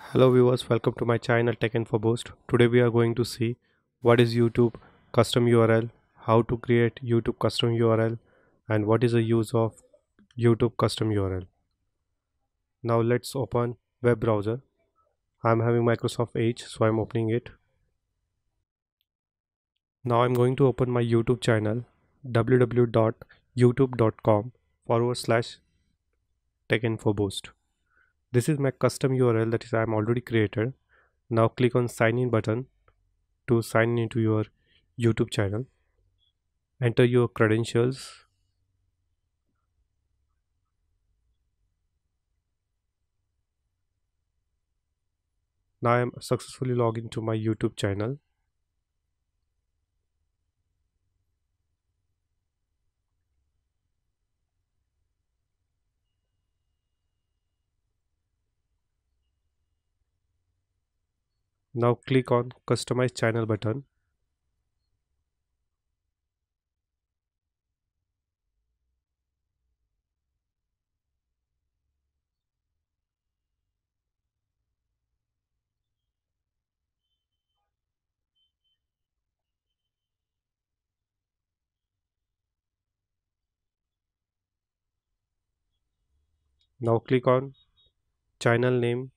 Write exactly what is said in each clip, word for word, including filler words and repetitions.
Hello viewers, welcome to my channel TechInfoBoost. Today we are going to see what is YouTube custom U R L, how to create YouTube custom U R L, and what is the use of YouTube custom U R L. Now let's open web browser. I'm having Microsoft Edge, so I'm opening it. Now I'm going to open my YouTube channel www.youtube.com forward slash TechInfoBoost. This is my custom U R L that is I'm already created. Now click on sign in button to sign into your YouTube channel. Enter your credentials. Now I am successfully logged into my YouTube channel. Now click on customize channel button. Now click on channel name.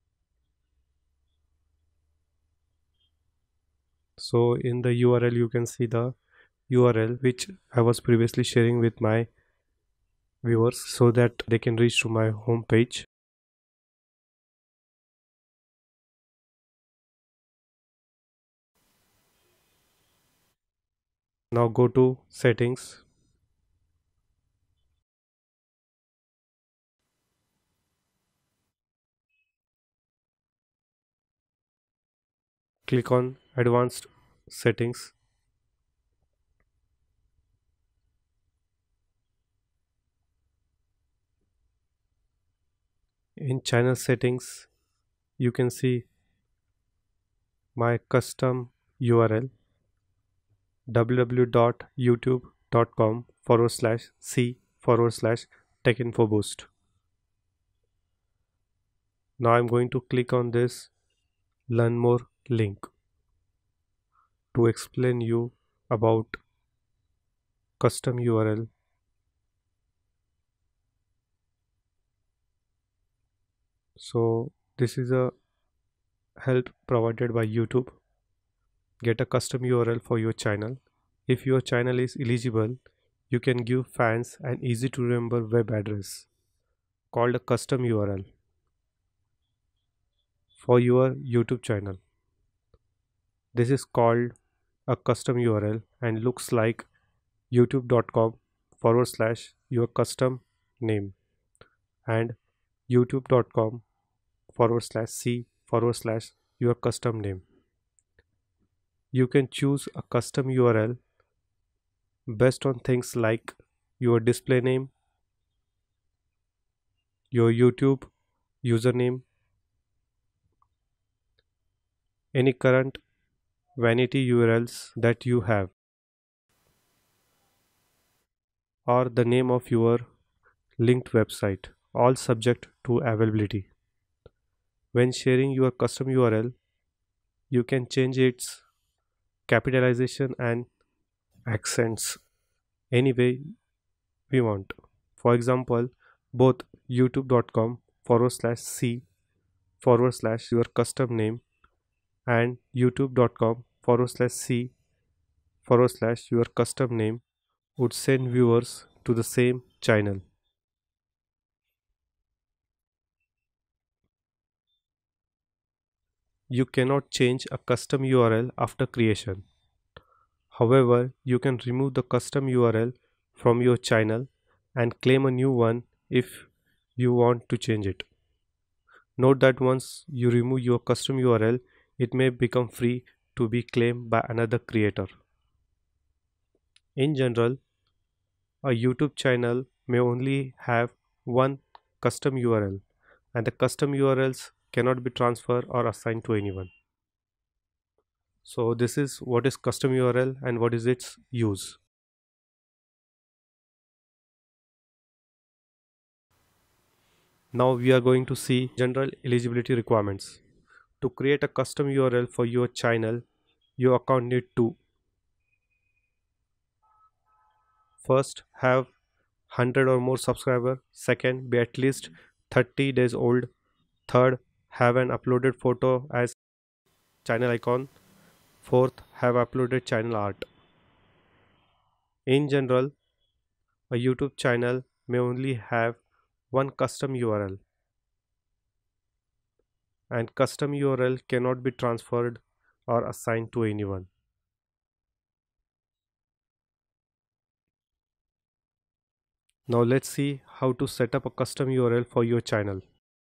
So in the U R L you can see the U R L which I was previously sharing with my viewers so that they can reach to my home page. Now go to settings. Click on advanced settings. In channel settings you can see my custom U R L www.youtube.com forward slash c forward slash TechInfoBoost. Now I'm going to click on this learn more link to explain you about custom U R L. So this is a help provided by YouTube. Get a custom U R L for your channel. If your channel is eligible, you can give fans an easy to remember web address called a custom U R L for your YouTube channel. This is called a custom U R L and looks like youtube.com forward slash your custom name and youtube.com forward slash c forward slash your custom name. You can choose a custom U R L based on things like your display name, your YouTube username, any current vanity U R Ls that you have, or the name of your linked website, all subject to availability. When sharing your custom U R L, you can change its capitalization and accents any way we want. For example, both youtube.com forward slash c forward slash your custom name and youtube.com forward slash c forward slash your custom name would send viewers to the same channel. You cannot change a custom U R L after creation. However, you can remove the custom U R L from your channel and claim a new one if you want to change it. Note that once you remove your custom U R L, it may become free to be claimed by another creator. In general, a YouTube channel may only have one custom U R L, and the custom U R Ls cannot be transferred or assigned to anyone. So this is what is custom U R L and what is its use. Now we are going to see general eligibility requirements. To create a custom U R L for your channel, your account need to first have one hundred or more subscriber, second be at least thirty days old, third have an uploaded photo as channel icon, fourth have uploaded channel art. In general, a YouTube channel may only have one custom U R L, and custom U R L cannot be transferred or assigned to anyone. Now let's see how to set up a custom U R L for your channel.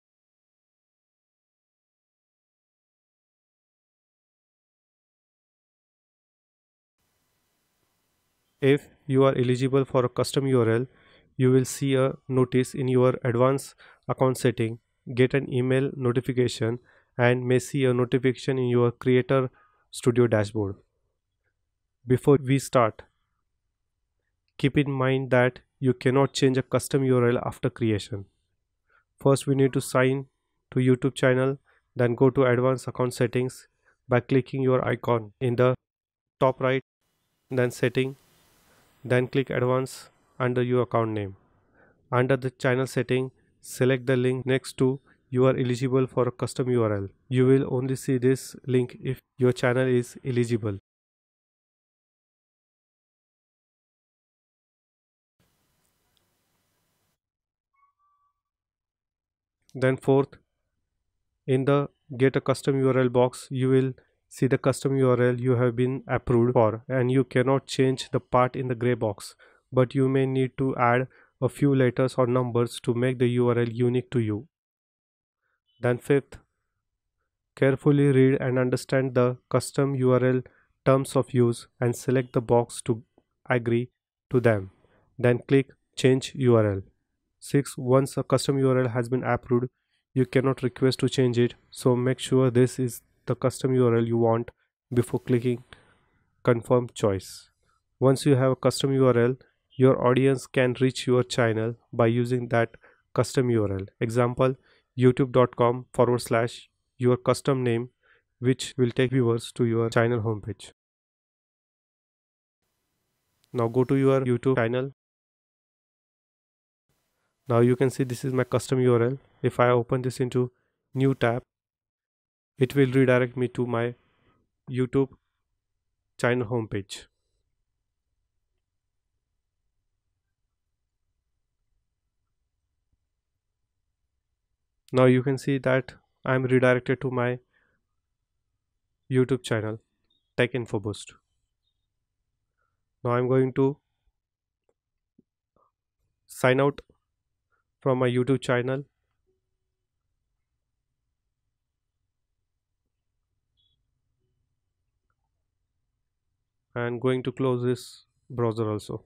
If you are eligible for a custom U R L, you will see a notice in your advanced account setting, get an email notification, and may see a notification in your Creator Studio dashboard. Before we start, keep in mind that you cannot change a custom U R L after creation. First, we need to sign to YouTube channel, then go to advanced account settings by clicking your icon in the top right, then setting, then click advanced under your account name. Under the channel setting, select the link next to you are eligible for a custom U R L. You will only see this link if your channel is eligible. Then fourth, in the get a custom U R L box, you will see the custom U R L you have been approved for, and you cannot change the part in the gray box, but you may need to add a few letters or numbers to make the U R L unique to you. Then fifth, carefully read and understand the custom U R L terms of use and select the box to agree to them. Then click change U R L. six. Once a custom U R L has been approved, you cannot request to change it, so make sure this is the custom U R L you want before clicking confirm choice. Once you have a custom U R L, your audience can reach your channel by using that custom U R L. Example, youtube.com forward slash your custom name, which will take viewers to your channel homepage. Now go to your YouTube channel. Now you can see this is my custom U R L. If I open this into new tab, it will redirect me to my YouTube channel homepage. Now you can see that I am redirected to my YouTube channel TechInfoBoost. Now I'm going to sign out from my YouTube channel and going to close this browser also.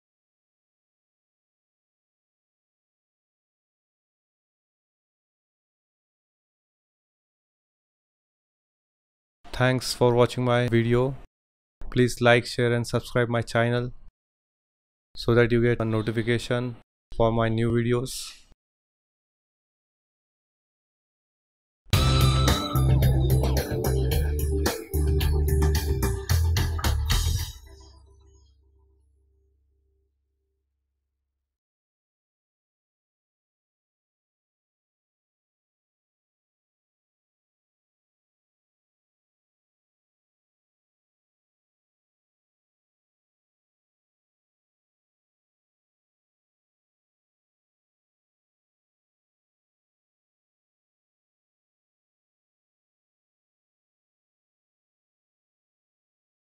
Thanks for watching my video. Please like, share and subscribe my channel so that you get a notification for my new videos.